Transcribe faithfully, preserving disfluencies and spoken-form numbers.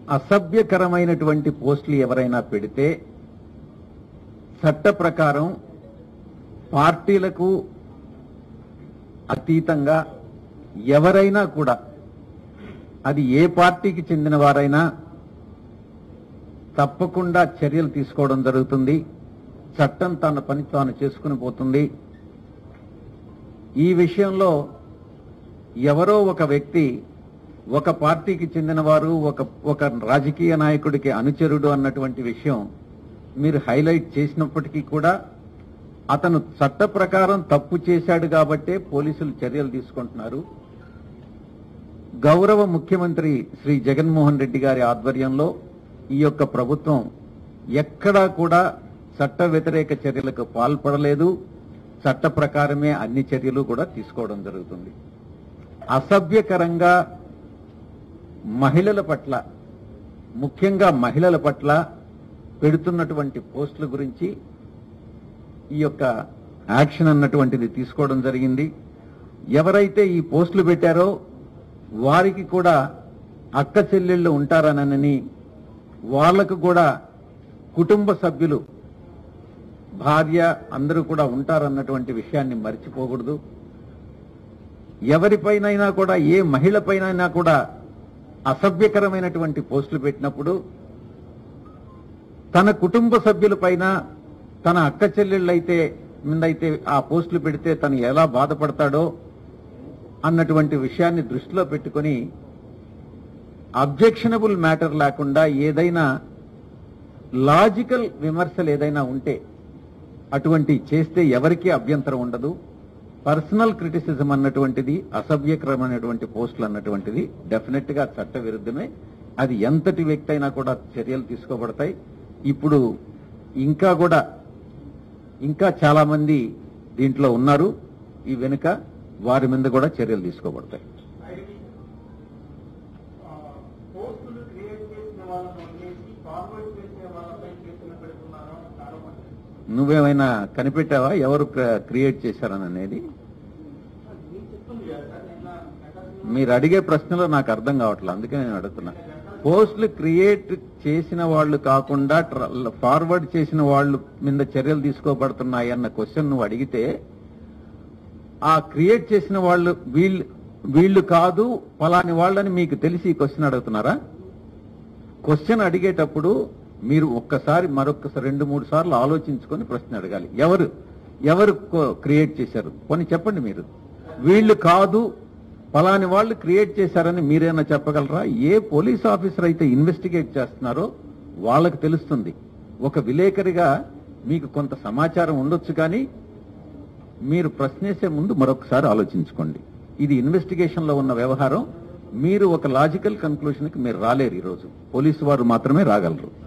అసభ్యకరమైనటువంటి పోస్టులు ఎవరైనా పెడితే చట్ట ప్రకారం పార్టీలకు అతీతంగా ఎవరైనా కూడా, అది ఏ పార్టీకి చెందిన వారైనా తప్పకుండా చర్యలు తీసుకోవడం జరుగుతుంది. చట్టం తన పని తాను చేసుకుని పోతుంది. ఈ విషయంలో ఎవరో ఒక వ్యక్తి ఒక పార్టీకి చెందిన వారు ఒక ఒక రాజకీయ నాయకుడికి అనుచరుడు అన్నటువంటి విషయం మీరు హైలైట్ చేసినప్పటికీ కూడా అతను చట్ట ప్రకారం తప్పు చేశాడు కాబట్టే పోలీసులు చర్యలు తీసుకుంటున్నారు. గౌరవ ముఖ్యమంత్రి శ్రీ జగన్మోహన్ రెడ్డి గారి ఆధ్వర్యంలో ఈ యొక్క ప్రభుత్వం ఎక్కడా కూడా చట్ట వ్యతిరేక చర్యలకు పాల్పడలేదు. చట్ట ప్రకారమే అన్ని చర్యలు కూడా తీసుకోవడం జరుగుతుంది. అసభ్యకరంగా మహిళల పట్ల, ముఖ్యంగా మహిళల పట్ల పెడుతున్నటువంటి పోస్టుల గురించి ఈ యొక్క యాక్షన్ అన్నటువంటిది తీసుకోవడం జరిగింది. ఎవరైతే ఈ పోస్టులు పెట్టారో వారికి కూడా అక్క చెల్లెళ్ళు ఉంటారనని, వాళ్లకు కూడా కుటుంబ సభ్యులు, భార్య అందరూ కూడా ఉంటారన్నటువంటి విషయాన్ని మర్చిపోకూడదు. ఎవరిపైనైనా కూడా, ఏ మహిళ పైనైనా కూడా అసభ్యకరమైనటువంటి పోస్టులు పెట్టినప్పుడు తన కుటుంబ సభ్యులపైన, తన అక్క చెల్లెళ్ళైతే ముందైతే ఆ పోస్టులు పెడితే తను ఎలా బాధపడతాడో అన్నటువంటి విషయాన్ని దృష్టిలో పెట్టుకుని అబ్జెక్షనబుల్ మ్యాటర్ లేకుండా ఏదైనా లాజికల్ విమర్శలు ఏదైనా ఉంటే అటువంటి చేస్తే ఎవరికీ అభ్యంతరం ఉండదు. పర్సనల్ క్రిటిసిజం అన్నటువంటిది, అసభ్యకరమైనటువంటి పోస్టులు అన్నటువంటిది డెఫినెట్ గా చట్ట విరుద్ధమే. అది ఎంతటి వ్యక్తి అయినా కూడా చర్యలు తీసుకోబడతాయి. ఇప్పుడు ఇంకా కూడా ఇంకా చాలా మంది దీంట్లో ఉన్నారు. ఈ వెనుక వారి మీద కూడా చర్యలు తీసుకోబడతాయి. నువ్వేమైనా కనిపెట్టావా ఎవరు క్రియేట్ చేశారని అనేది? మీరు అడిగే ప్రశ్నలో నాకు అర్థం కావట్లేదు, అందుకే నేను అడుగుతున్నా. పోస్టులు క్రియేట్ చేసిన వాళ్ళు కాకుండా ఫార్వర్డ్ చేసిన వాళ్ళు మీద చర్యలు తీసుకోబడుతున్నాయి అన్న క్వశ్చన్ నువ్వు అడిగితే, ఆ క్రియేట్ చేసిన వాళ్ళు వీళ్ళు వీళ్ళు కాదు ఫలాని వాళ్ళని మీకు తెలిసి ఈ క్వశ్చన్ అడుగుతున్నారా? క్వశ్చన్ అడిగేటప్పుడు మీరు ఒక్కసారి మరొకసారి రెండు మూడు సార్లు ఆలోచించుకొని ప్రశ్న అడగాలి. ఎవరు ఎవరు క్రియేట్ చేశారు పోనీ చెప్పండి. మీరు వీళ్ళు కాదు ఫలాని వాళ్ళు క్రియేట్ చేశారని మీరేనా చెప్పగలరా? ఏ పోలీస్ ఆఫీసర్ అయితే ఇన్వెస్టిగేట్ చేస్తున్నారో వాళ్ళకి తెలుస్తుంది. ఒక విలేకరిగా మీకు కొంత సమాచారం ఉండొచ్చు, కానీ మీరు ప్రశ్నేసే ముందు మరొకసారి ఆలోచించుకోండి. ఇది ఇన్వెస్టిగేషన్ లో ఉన్న వ్యవహారం. మీరు ఒక లాజికల్ కన్క్లూషన్ కి మీరు రాలేరు. ఈరోజు పోలీసు వారు మాత్రమే రాగలరు.